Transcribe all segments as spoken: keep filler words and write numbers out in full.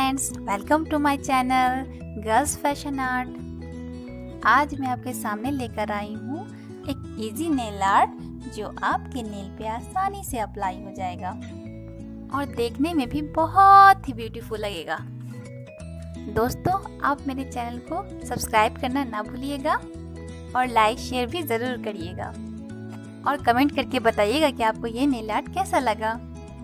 Friends, welcome to my channel Girls Fashion Art. आज मैं आपके सामने लेकर आई हूँ एक इजी नेल आर्ट जो आपके नेल पे आसानी से अप्लाई हो जाएगा और देखने में भी बहुत ही ब्यूटीफुल लगेगा। दोस्तों, आप मेरे चैनल को सब्सक्राइब करना ना भूलिएगा और लाइक शेयर भी ज़रूर करिएगा और कमेंट करके बताइएगा कि आपको ये नेल आर्ट कैसा लगा।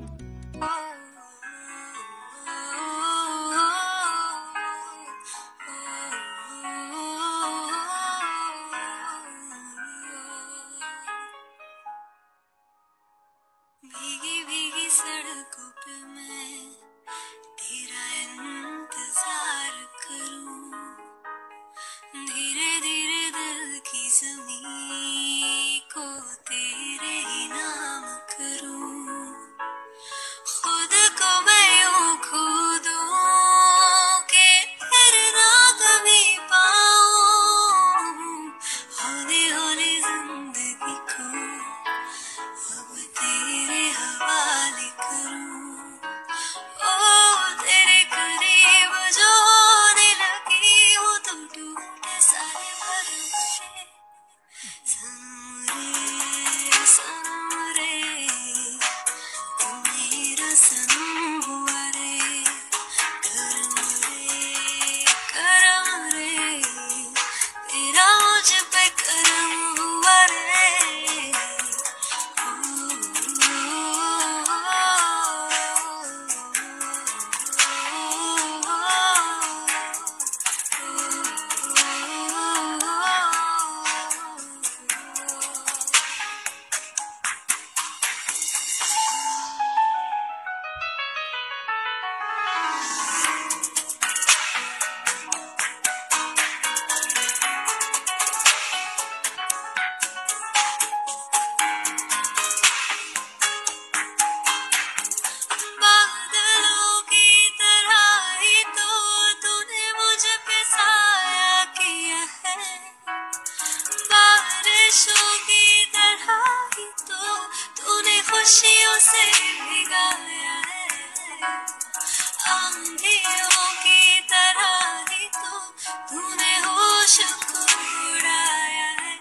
भीगी भीगी सड़कों पे मैं तेरा इंतजार करूं, धीरे धीरे दिल की ज़मीं को तेरे ही नाम करूं, खुद को मैं यूं खो दूं कि फिर ना कभी पाऊं, हौले हौले जिंदगी को अब तेरे हवाले करूं। ओ तेरे करीब जो होने लगी हूँ तो टूटे सारे भरवसे, सनम रे सनम रे तू मेरा सनम हुआ रे, करम रे करम रे तेरा मुझ पे करम हुआ रे। खुशियों से भिगाया है, आंधियों की तरह ही तो तूने होश को उड़ाया है,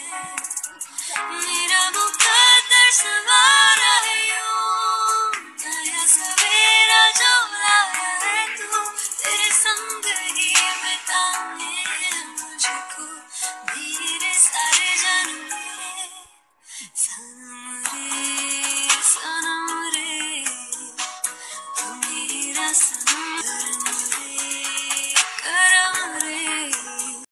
मेरा मुकद्दर संवारा है यूं, नया सवेरा जो लाया है तू, तेरे संग ही बिताने मुझको मेरे सारे जन्म रे, सनम रे सनम रे तू मेरा सनम।